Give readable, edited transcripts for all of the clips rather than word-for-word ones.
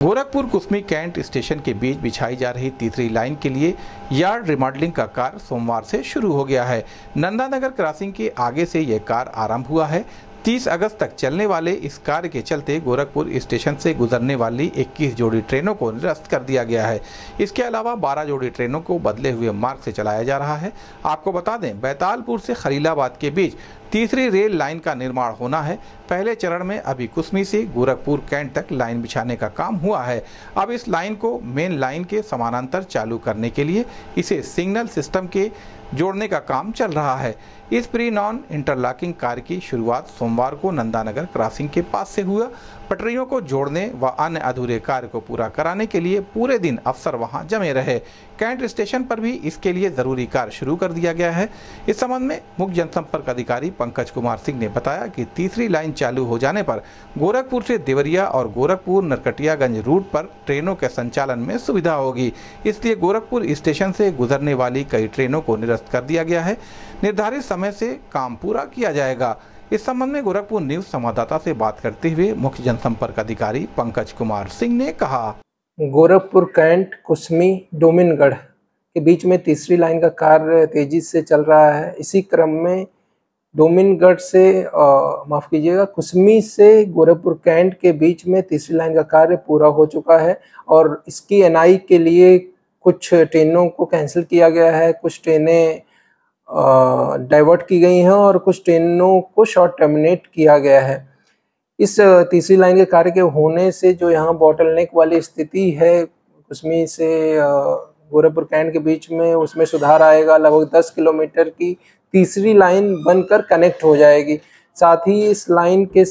गोरखपुर कुसमी cantt station के बीच बिछाई जा रही तीसरी लाइन के लिए यार्ड रिमॉडलिंग का कार्य सोमवार से शुरू हो गया है। नंदानगर क्रॉसिंग के आगे से यह कार्य आरंभ हुआ है। 30 अगस्त तक चलने वाले इस कार्य के चलते गोरखपुर स्टेशन से गुजरने वाली 21 जोड़ी ट्रेनों को निरस्त कर दिया गया है। इसके अलावा 12 जोड़ी ट्रेनों को बदले हुए मार्ग से चलाया जा रहा है। आपको बता दें, बैतालपुर से खलीलाबाद के बीच तीसरी रेल लाइन का निर्माण होना है। पहले चरण में अभी कुसमी से गोरखपुर कैंट तक लाइन बिछाने का काम हुआ है। अब इस लाइन को मेन लाइन के समानांतर चालू करने के लिए इसे सिग्नल सिस्टम के जोड़ने का काम चल रहा है। इस प्री नॉन इंटरलॉकिंग कार्य की शुरुआत सोमवार को नंदानगर क्रॉसिंग के पास से हुआ। पटरियों को जोड़ने व अन्य अधूरे कार्य को पूरा कराने के लिए पूरे दिन अफसर वहां जमे रहे। कैंट स्टेशन पर भी इसके लिए जरूरी कार्य शुरू कर दिया गया है। इस संबंध में मुख्य जनसंपर्क अधिकारी पंकज कुमार सिंह ने बताया कि तीसरी लाइन चालू हो जाने पर गोरखपुर से देवरिया और गोरखपुर नरकटियागंज रूट पर ट्रेनों के संचालन में सुविधा होगी। इसलिए गोरखपुर स्टेशन से गुजरने वाली कई ट्रेनों को निरस्त कर दिया गया है। निर्धारित समय से काम पूरा किया जाएगा। इस संबंध में गोरखपुर न्यूज संवाददाता से बात करते हुए मुख्य जनसंपर्क अधिकारी पंकज कुमार सिंह ने कहा, गोरखपुर कैंट कुसमी डोमिनगढ़ के बीच में तीसरी लाइन का कार्य तेजी से चल रहा है। इसी क्रम में डोमिनगढ़ से माफ कीजिएगा कुसमी से गोरखपुर कैंट के बीच में तीसरी लाइन का कार्य पूरा हो चुका है और इसकी एनआई के लिए कुछ ट्रेनों को कैंसिल किया गया है, कुछ ट्रेनें डाइवर्ट की गई हैं और कुछ ट्रेनों को शॉर्ट टर्मिनेट किया गया है। इस तीसरी लाइन के कार्य के होने से जो यहाँ बॉटलनेक वाली स्थिति है कुसमी से गोरखपुर कैंट के बीच में, उसमें सुधार आएगा। लगभग 10 किलोमीटर की तीसरी लाइन बनकर कनेक्ट हो जाएगी। साथ ही इस लाइन के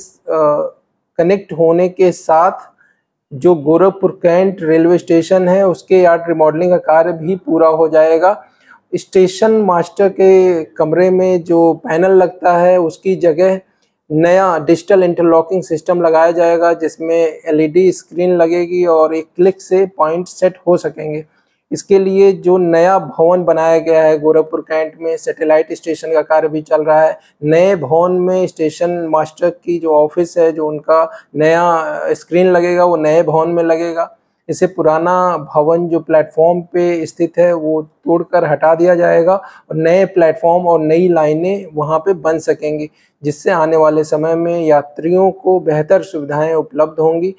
कनेक्ट होने के साथ जो गोरखपुर कैंट रेलवे स्टेशन है उसके यार्ड रिमॉडलिंग का कार्य भी पूरा हो जाएगा। स्टेशन मास्टर के कमरे में जो पैनल लगता है उसकी जगह नया डिजिटल इंटरलॉकिंग सिस्टम लगाया जाएगा, जिसमें एलईडी स्क्रीन लगेगी और एक क्लिक से पॉइंट सेट हो सकेंगे। इसके लिए जो नया भवन बनाया गया है गोरखपुर कैंट में, सैटेलाइट स्टेशन का कार्य भी चल रहा है। नए भवन में स्टेशन मास्टर की जो ऑफिस है, जो उनका नया स्क्रीन लगेगा, वो नए भवन में लगेगा। इसे पुराना भवन जो प्लेटफॉर्म पे स्थित है वो तोड़कर हटा दिया जाएगा और नए प्लेटफॉर्म और नई लाइनें वहां पे बन सकेंगी, जिससे आने वाले समय में यात्रियों को बेहतर सुविधाएं उपलब्ध होंगी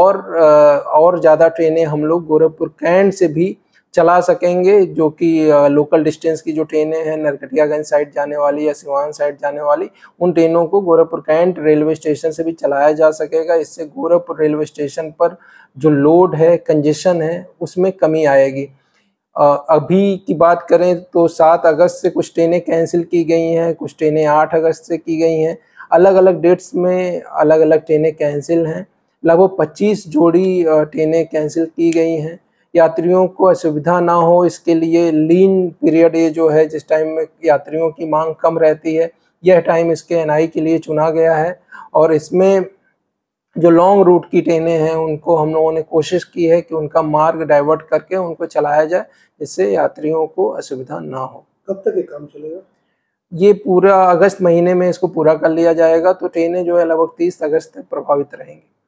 और ज़्यादा ट्रेनें हम लोग गोरखपुर कैंट से भी चला सकेंगे, जो कि लोकल डिस्टेंस की जो ट्रेनें हैं नरकटियागंज साइड जाने वाली या सिवान साइड जाने वाली, उन ट्रेनों को गोरखपुर कैंट रेलवे स्टेशन से भी चलाया जा सकेगा। इससे गोरखपुर रेलवे स्टेशन पर जो लोड है, कंजेशन है, उसमें कमी आएगी। अभी की बात करें तो 7 अगस्त से कुछ ट्रेनें कैंसिल की गई हैं, कुछ ट्रेनें 8 अगस्त से की गई हैं। अलग अलग डेट्स में अलग अलग ट्रेनें कैंसिल हैं। लगभग 25 जोड़ी ट्रेनें कैंसिल की गई हैं। यात्रियों को असुविधा ना हो इसके लिए लीन पीरियड ये जो है, जिस टाइम में यात्रियों की मांग कम रहती है, यह टाइम इसके एनआई के लिए चुना गया है। और इसमें जो लॉन्ग रूट की ट्रेनें हैं उनको हम लोगों ने कोशिश की है कि उनका मार्ग डाइवर्ट करके उनको चलाया जाए, जिससे यात्रियों को असुविधा ना हो। कब तक ये काम चलेगा? ये पूरा अगस्त महीने में इसको पूरा कर लिया जाएगा, तो ट्रेनें जो है लगभग 30 अगस्त तक प्रभावित रहेंगी।